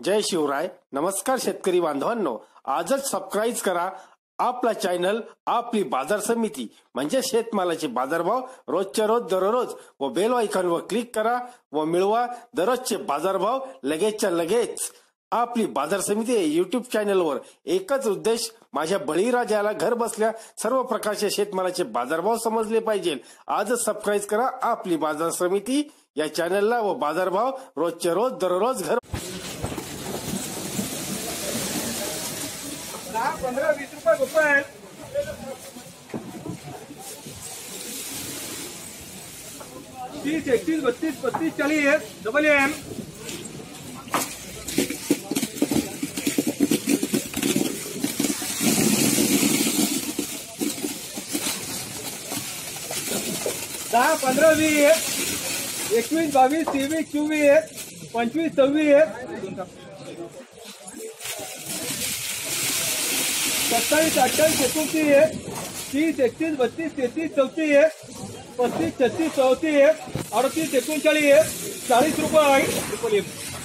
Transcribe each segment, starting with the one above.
जय शिवराय. नमस्कार शेतकरी बांधवांनो, आजच सबस्क्राईब करा आपला चॅनल आपली बाजार समिती म्हणजे शेतमालाचे बाजारभाव रोजच्या रोज दररोज व बेल आयकॉनवर क्लिक करा व मिळवा दररोजचे बाजारभाव लगेचच्या लगेच. आपली बाजार समिती युट्यूब चॅनलवर एकच उद्देश, माझ्या बळीराजाला घर बसल्या सर्व प्रकारचे शेतमालाचे बाजारभाव समजले पाहिजे. आजच सबस्क्राईब करा आपली बाजार समिती या चॅनलला व बाजारभाव रोजच्या रोज दररोज घर 15-20 रुपये गोपाल. 30, 31, 32, 35, 40 double M. 10, 15, 20, 21, 22, 23, 24, 25, 26, 27, 28, 29, 30, 31, 32, 33, 34, 35, 36, 37, 38, 39, 40 रुपये.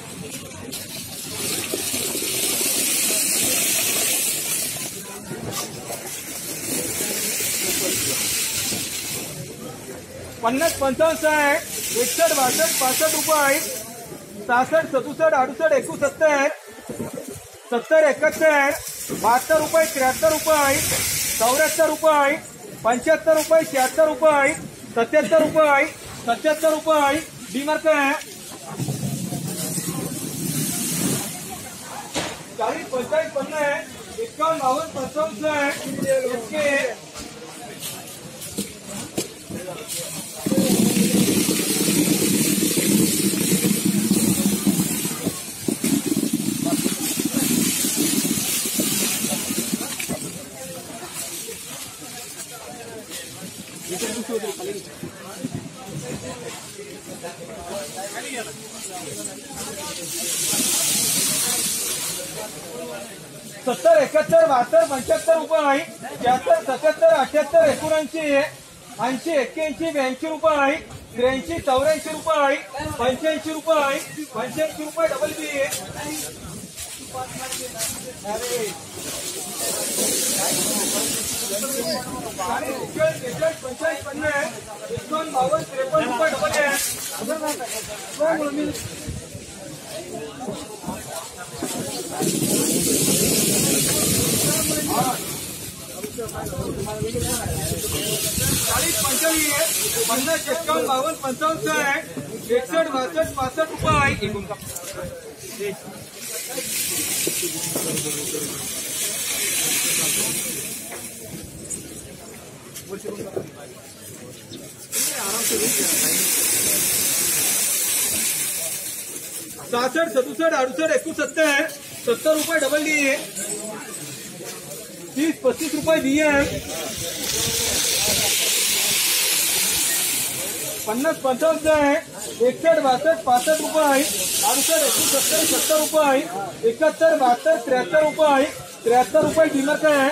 50, 55, 60, 61, 62, 65 रुपये. 66, 67, 68, 70, 71, 72 रुपये, 73 रुपये, 74 रुपये, 75 रुपये, 77 रुपये डीमार्क है. 40, 45, 50, 51, 52, 55, 70, 71, 72, 75 रुपये, 76, 77, 78, 80, 81, 82 रुपये, 83, 84 रुपये, 85 रुपये, 85 रुपये डबल बी. 67, 67, 68, 69, 70 रुपये डबल डी. 30, 35 रुपये बीएम. 50, 55, 61, 62, 65 रुपये, 68, 71, 70 रुपये, 71, 72, 73 रुपये, 73 रुपये डीमार्क है.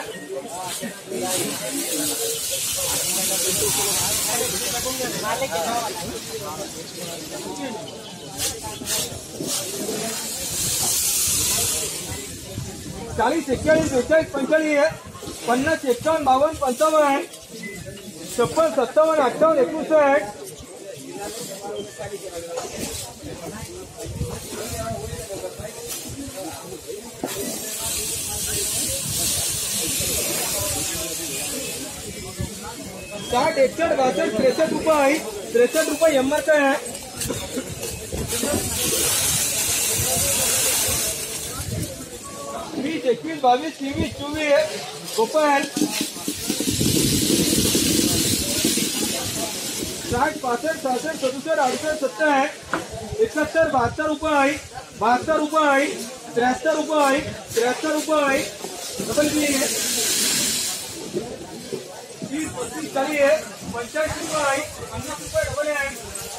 40, 41, 42, 45, 50, 51, 52, 55, 56, 57, 58, 60, 61, 62, 63 रुपये एमआर का है. 20, 21, 22, 23, 24 गोपाल. 60, 65, 66, 67, 68, 71, 72 रुपये, 72 रुपये, 73 रुपये, 73 रुपये डबल बी. 30, 35, 40, 85 रुपये, 50 रुपये डबल एम.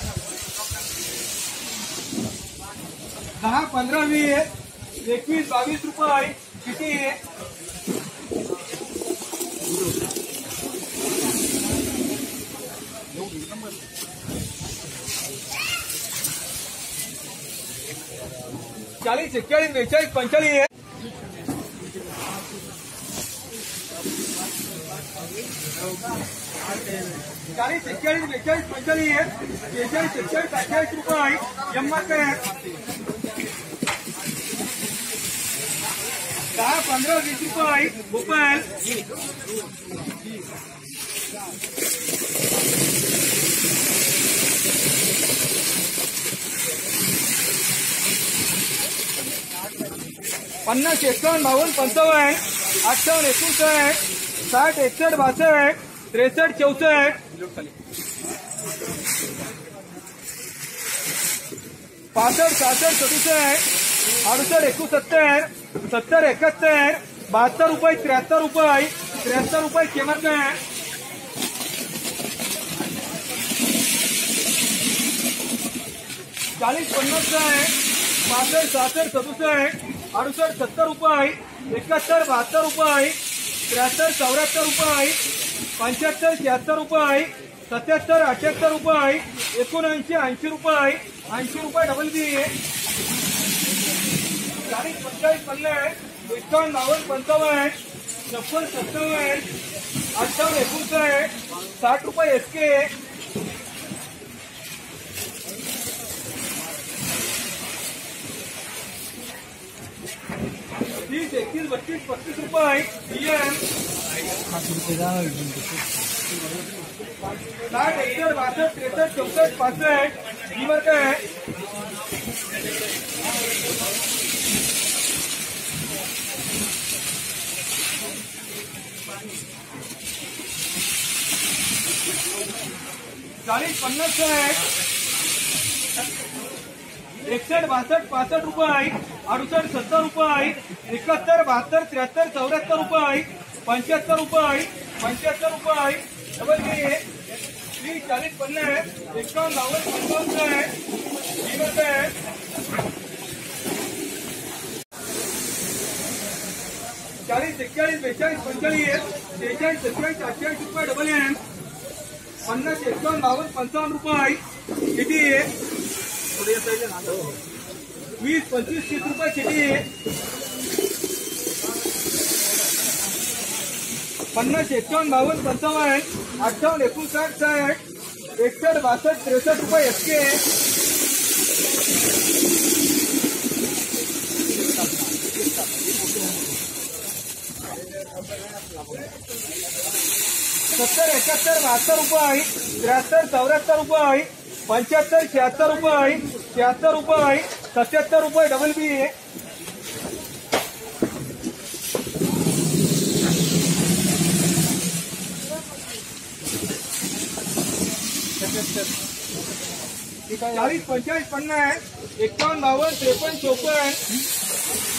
10, 15, 20, 21, 22 रुपये किती. 50, 40, 41, 42, 45 40, 41, 42, 45 46, 47, 48 रुपये किंमत आहे 10, 15, 20 रुपये भोपाळ 50, 51, 52, 55, 58, 59, 60, 61, 62, 63, 64 65, 66, 67, 68, 69, 70, 71, 72 रुपये 73 रुपये 73 रुपये किंमत आहे 40, 50 आहे 65, 66, 67, 68, 70 रुपये 71, 72 रुपये 73, 74 रुपये 75, 76 रुपये 77, 78 रुपये 79, 80 रुपये 80 रुपये डबल बी 40, 45, 50, 51, 52, 55, 56, 57, 58, 60 रुपये एसके 30, 31, 32, 35 रुपये DM 60, 61, 62, 63, 64, 65 ही वर्ग आहे 40, 50 आहे 61, 62, 65 रुपये 68, 70 रुपये 71, 72, 73, 74 रुपये 75 रुपये 75 रुपये डबल बी 30, 40, 50, 51, 52, 55 आहे ही वर्ग आहे 40, 41, 42, 45, 46, 47, 48 रुपये डबल एम 50, 51, 52, 55 रुपये किती 20, 25, 30 रुपये किती 50, 51, 52, 55, 58, 59, 60, 61, 62, 63 रुपये एसके 70, 71, 72 रुपये 73, 74 रुपये 75, 76 रुपये 76 रुपये 77 रुपये डबल बी 40, 45, 50, 51, 52, 53, 54